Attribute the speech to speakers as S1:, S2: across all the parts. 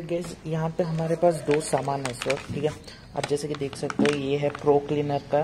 S1: Guys, यहाँ पे हमारे पास दो सामान है सर, ठीक है। आप जैसे कि देख सकते हो, ये है प्रो क्लीनर का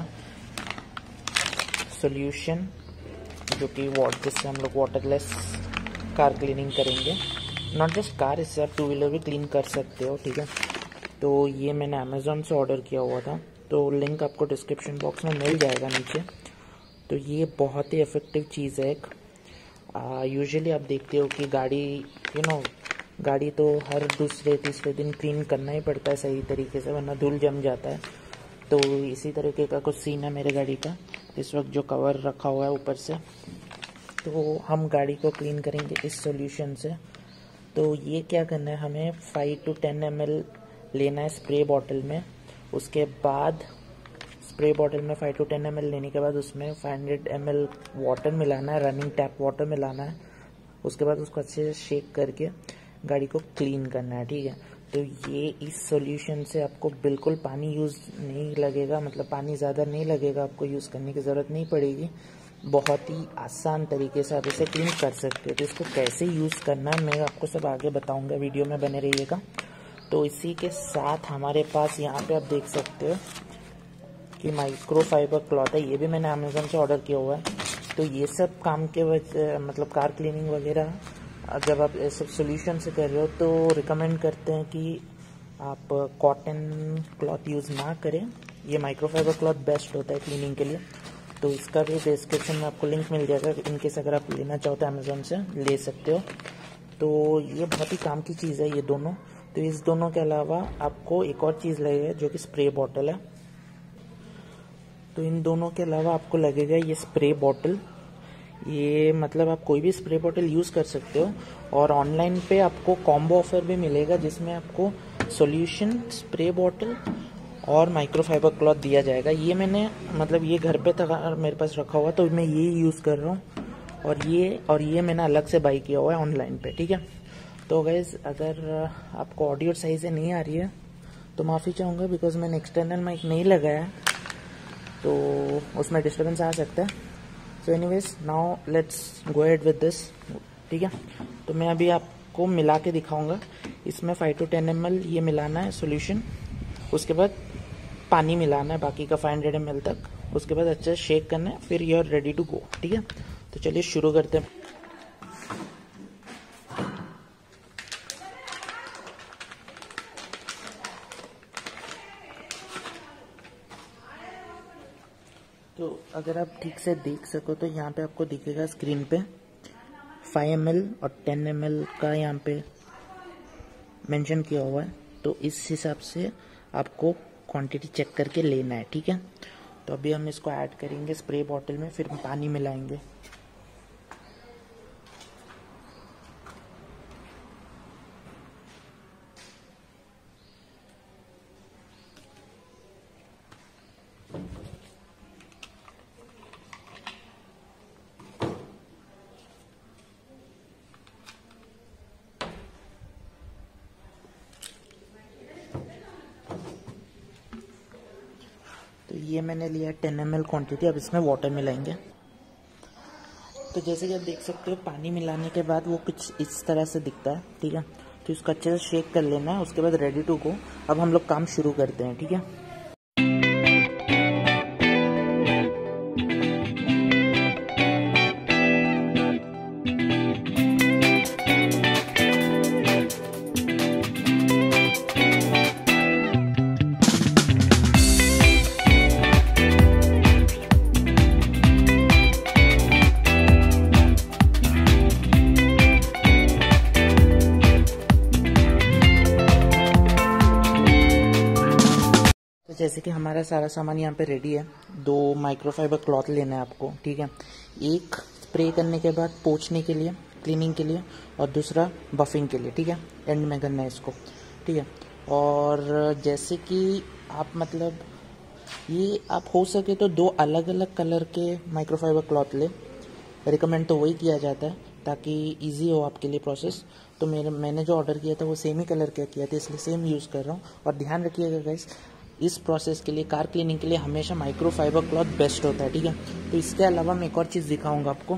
S1: सॉल्यूशन, जो कि जिससे हम लोग वाटरलेस कार क्लीनिंग करेंगे। नॉट जस्ट कार, इससे आप टू व्हीलर भी क्लीन कर सकते हो, ठीक है। तो ये मैंने अमेज़ॉन से ऑर्डर किया हुआ था, तो लिंक आपको डिस्क्रिप्शन बॉक्स में मिल जाएगा नीचे। तो ये बहुत ही इफ़ेक्टिव चीज़ है एक। यूजुअली आप देखते हो कि गाड़ी तो हर दूसरे तीसरे दिन क्लीन करना ही पड़ता है सही तरीके से, वरना धूल जम जाता है। तो इसी तरीके का कुछ सीन है मेरे गाड़ी का। इस वक्त जो कवर रखा हुआ है ऊपर से, तो हम गाड़ी को क्लीन करेंगे इस सॉल्यूशन से। तो ये क्या करना है, हमें 5 to 10 ml लेना है स्प्रे बॉटल में। उसके बाद स्प्रे बॉटल में 5 to 10 ml लेने के बाद उसमें 500 ml वाटर मिलाना है, रनिंग टैप वाटर मिलाना है। उसके बाद उसको अच्छे से शेक करके गाड़ी को क्लीन करना है, ठीक है। तो ये इस सॉल्यूशन से आपको बिल्कुल पानी यूज़ नहीं लगेगा, मतलब पानी ज़्यादा नहीं लगेगा, आपको यूज़ करने की ज़रूरत नहीं पड़ेगी। बहुत ही आसान तरीके से आप इसे क्लीन कर सकते हो। तो इसको कैसे यूज़ करना है मैं आपको सब आगे बताऊंगा, वीडियो में बने रहिएगा। तो इसी के साथ हमारे पास यहाँ पे आप देख सकते हो कि माइक्रोफाइबर क्लॉथ है, ये भी मैंने अमेज़ॉन से ऑर्डर किया हुआ है। तो ये सब काम के वजह, मतलब कार क्लीनिंग वगैरह जब आप सब सोल्यूशन से कर रहे हो तो रिकमेंड करते हैं कि आप कॉटन क्लॉथ यूज़ ना करें। ये माइक्रोफाइबर क्लॉथ बेस्ट होता है क्लीनिंग के लिए। तो इसका भी डिस्क्रिप्शन में आपको लिंक मिल जाएगा, इनकेस अगर आप लेना चाहो तो अमेज़ॉन से ले सकते हो। तो ये बहुत ही काम की चीज़ है ये दोनों। तो इस दोनों के अलावा आपको एक और चीज़ लगेगा जो कि स्प्रे बॉटल है। तो इन दोनों के अलावा आपको लगेगा ये स्प्रे बॉटल। ये मतलब आप कोई भी स्प्रे बॉटल यूज़ कर सकते हो, और ऑनलाइन पे आपको कॉम्बो ऑफर भी मिलेगा जिसमें आपको सॉल्यूशन, स्प्रे बॉटल और माइक्रोफाइबर क्लॉथ दिया जाएगा। ये मैंने मतलब ये घर पे था मेरे पास रखा हुआ, तो मैं ये यूज़ कर रहा हूँ। और ये मैंने अलग से बाई किया हुआ है ऑनलाइन पे, ठीक है। तो गाइस, अगर आपको ऑडियो सही से नहीं आ रही है तो माफ़ी चाहूँगा, बिकॉज मैंने एक्सटर्नल माइक नहीं लगाया, तो उसमें डिस्टर्बेंस आ सकता है। So anyways, now let's go ahead with this, ठीक है। तो मैं अभी आपको मिला के दिखाऊंगा। इसमें 5 to 10 ml ये मिलाना है सॉल्यूशन, उसके बाद पानी मिलाना है बाकी का 500 ml तक। उसके बाद अच्छे से शेक करना है, फिर you are ready to go, ठीक है। तो चलिए शुरू करते हैं। तो अगर आप ठीक से देख सको तो यहाँ पे आपको दिखेगा स्क्रीन पे 5 ml और 10 ml का यहाँ पे मेंशन किया हुआ है। तो इस हिसाब से आपको क्वांटिटी चेक करके लेना है, ठीक है। तो अभी हम इसको ऐड करेंगे स्प्रे बॉटल में, फिर पानी मिलाएंगे। तो ये मैंने लिया 10 ml क्वांटिटी। अब इसमें वाटर मिलाएंगे। तो जैसे कि आप देख सकते हो, पानी मिलाने के बाद वो कुछ इस तरह से दिखता है, ठीक है। तो इसको अच्छे से शेक कर लेना है, उसके बाद रेडी टू गो। अब हम लोग काम शुरू करते हैं, ठीक है। जैसे कि हमारा सारा सामान यहाँ पे रेडी है। 2 माइक्रोफाइबर क्लॉथ लेना है आपको, ठीक है। एक स्प्रे करने के बाद पोंछने के लिए, क्लीनिंग के लिए, और दूसरा बफिंग के लिए, ठीक है। एंड में करना है इसको, ठीक है। और जैसे कि आप मतलब ये आप हो सके तो 2 अलग अलग कलर के माइक्रोफाइबर क्लॉथ ले। रिकमेंड तो वही किया जाता है ताकि ईजी हो आपके लिए प्रोसेस। तो मैंने जो ऑर्डर किया था वो सेम ही कलर का किया था, इसलिए सेम यूज़ कर रहा हूँ। और ध्यान रखिएगा गाइस, इस प्रोसेस के लिए, कार क्लीनिंग के लिए हमेशा माइक्रोफाइबर क्लॉथ बेस्ट होता है, ठीक है। तो इसके अलावा मैं एक और चीज़ दिखाऊंगा आपको।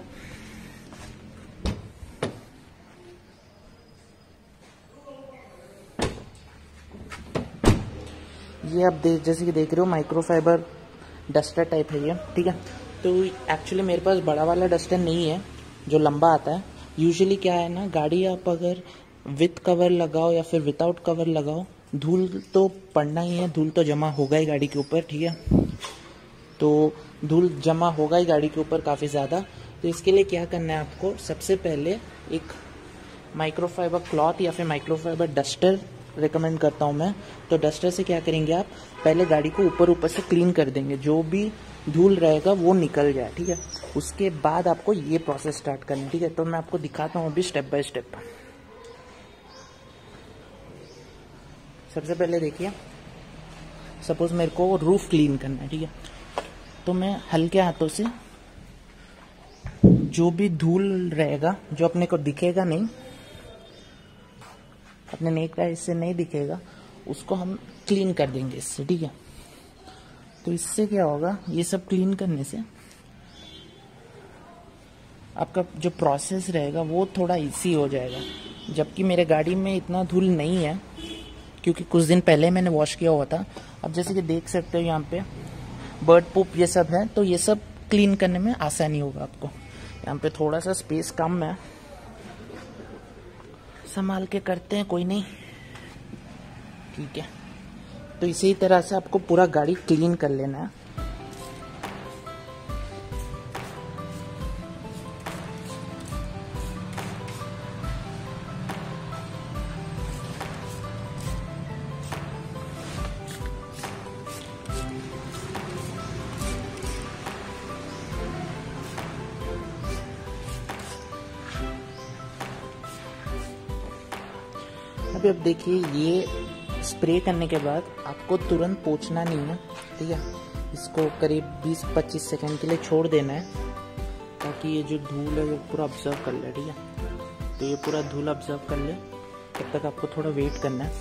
S1: ये आप जैसे कि देख रहे हो माइक्रोफाइबर डस्टर टाइप है ये, ठीक है। तो एक्चुअली मेरे पास बड़ा वाला डस्टर नहीं है जो लंबा आता है। यूजुअली क्या है ना, गाड़ी आप अगर विथ कवर लगाओ या फिर विदाउट कवर लगाओ, धूल तो पड़ना ही है, धूल तो जमा होगा ही गाड़ी के ऊपर, ठीक है। तो धूल जमा होगा ही गाड़ी के ऊपर काफ़ी ज़्यादा। तो इसके लिए क्या करना है आपको, सबसे पहले एक माइक्रोफाइबर क्लॉथ या फिर माइक्रोफाइबर डस्टर रिकमेंड करता हूँ मैं। तो डस्टर से क्या करेंगे आप, पहले गाड़ी को ऊपर से क्लीन कर देंगे, जो भी धूल रहेगा वो निकल जाए, ठीक है। उसके बाद आपको ये प्रोसेस स्टार्ट करना है, ठीक है। तो मैं आपको दिखाता हूँ अभी स्टेप बाय स्टेप। सबसे पहले देखिए, सपोज मेरे को रूफ क्लीन करना है, ठीक है। तो मैं हल्के हाथों से जो भी धूल रहेगा, जो अपने को दिखेगा नहीं, अपने नेक आइज से नहीं दिखेगा, उसको हम क्लीन कर देंगे इससे, ठीक है। तो इससे क्या होगा, ये सब क्लीन करने से आपका जो प्रोसेस रहेगा वो थोड़ा इजी हो जाएगा। जबकि मेरे गाड़ी में इतना धूल नहीं है क्योंकि कुछ दिन पहले मैंने वॉश किया हुआ था। अब जैसे कि देख सकते हो यहाँ पे बर्ड पूप ये सब है, तो ये सब क्लीन करने में आसानी होगा आपको। यहाँ पे थोड़ा सा स्पेस कम है, संभाल के करते हैं, कोई नहीं, ठीक है। तो इसी तरह से आपको पूरा गाड़ी क्लीन कर लेना है। अभी अब देखिए, ये स्प्रे करने के बाद आपको तुरंत पोंछना नहीं है, ठीक है। इसको करीब 20-25 सेकंड के लिए छोड़ देना है ताकि ये जो धूल है वो पूरा ऑब्जर्व कर ले, ठीक है। तो ये पूरा धूल ऑब्जर्व कर ले, तब तक आपको थोड़ा वेट करना है।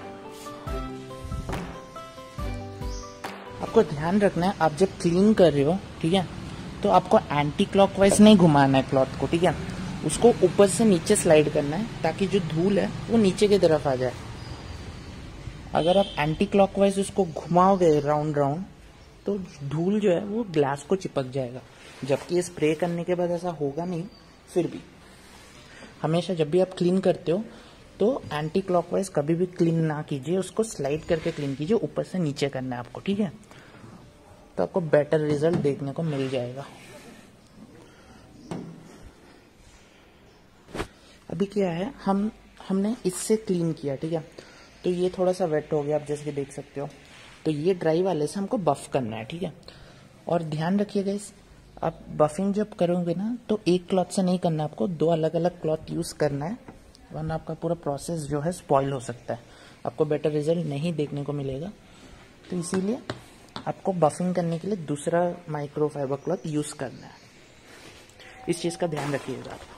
S1: आपको ध्यान रखना है, आप जब क्लीन कर रहे हो, ठीक है, तो आपको एंटी क्लॉकवाइज नहीं घुमाना है क्लॉथ को, ठीक है। उसको ऊपर से नीचे स्लाइड करना है ताकि जो धूल है वो नीचे की तरफ आ जाए। अगर आप एंटी क्लॉकवाइज उसको घुमाओगे राउंड राउंड, तो धूल जो है वो ग्लास को चिपक जाएगा। जबकि ये स्प्रे करने के बाद ऐसा होगा नहीं। फिर भी हमेशा जब भी आप क्लीन करते हो तो एंटी क्लॉकवाइज कभी भी क्लीन ना कीजिए, उसको स्लाइड करके क्लीन कीजिए, ऊपर से नीचे करना है आपको, ठीक है। तो आपको बेटर रिजल्ट देखने को मिल जाएगा। अभी क्या है, हमने इससे क्लीन किया, ठीक है। तो ये थोड़ा सा वेट हो गया, आप जैसे कि देख सकते हो। तो ये ड्राई वाले से हमको बफ करना है, ठीक है। और ध्यान रखिएगा, आप बफिंग जब करोगे ना तो एक क्लॉथ से नहीं करना, आपको 2 अलग अलग क्लॉथ यूज करना है, वरना आपका पूरा प्रोसेस जो है स्पॉइल हो सकता है, आपको बेटर रिजल्ट नहीं देखने को मिलेगा। तो इसीलिए आपको बफिंग करने के लिए दूसरा माइक्रोफाइबर क्लॉथ यूज करना है। इस चीज का ध्यान रखिएगा।